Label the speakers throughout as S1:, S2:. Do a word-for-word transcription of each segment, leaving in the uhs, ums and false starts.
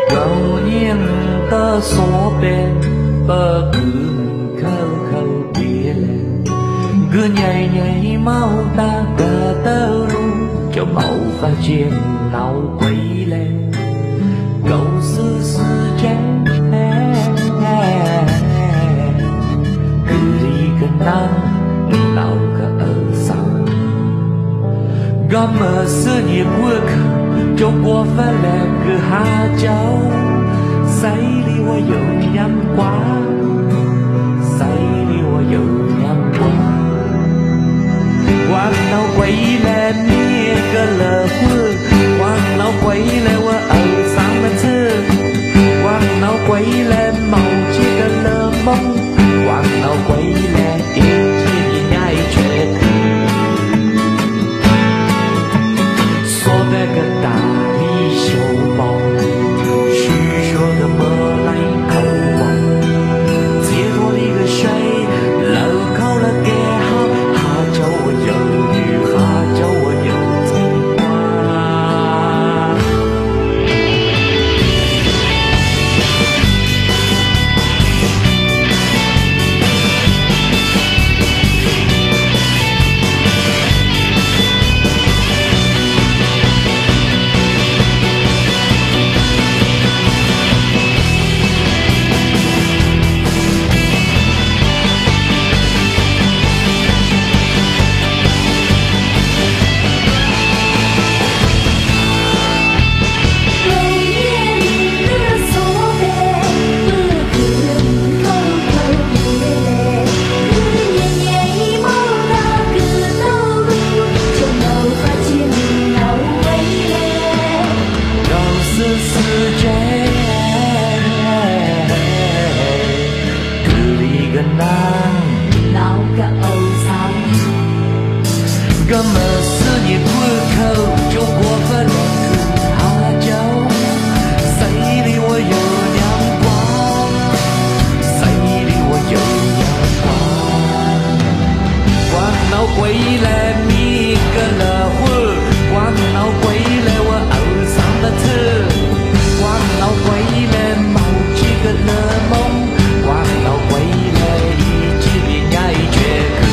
S1: 旧年的说别，不管口口别来，个年年冇打个头路，就冇法见老归来，狗是世界，个一个男，老个二三，我们是你过客，就过分了个下晝。洗了我有阳光，洗了我有阳光。光老归来灭个了火，光老归来我二上了车，光老归来冒起个了梦，光老归来一起你爱缺口，说那个大力修包。我们是你过口，就过分了下晝，洗了我有陽光，洗了我有陽光。光老歸來滅個了火，光老歸來我二上了車，光老歸來冒起個了夢，光老歸來一起的愛絕口。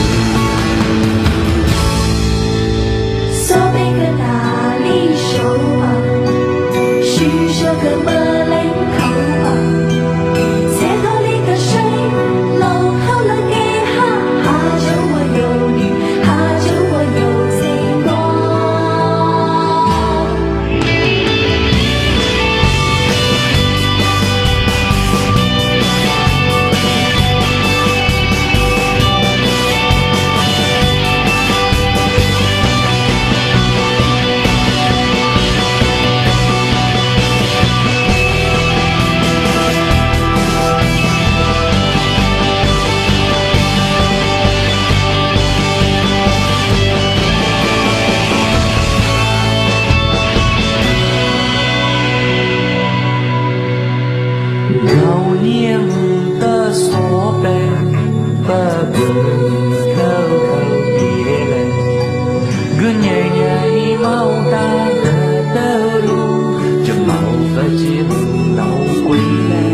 S1: 旧年的说别，不管口口别来，个年年冇打个头路，就冇法见老归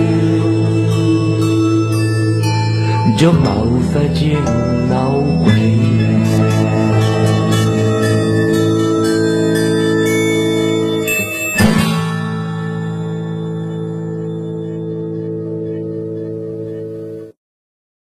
S1: 来，就冇法见老归。